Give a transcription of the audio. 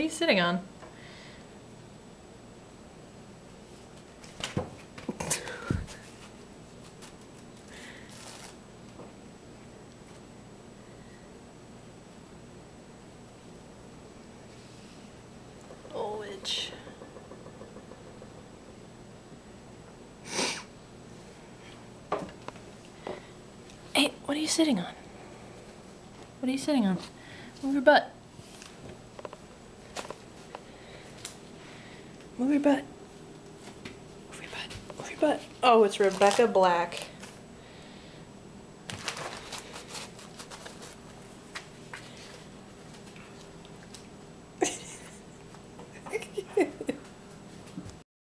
What are you sitting on? Oh, itch. Hey, what are you sitting on? What are you sitting on? Move your butt. Move your butt. Move your butt. Move your butt. Oh, it's Rebecca Black.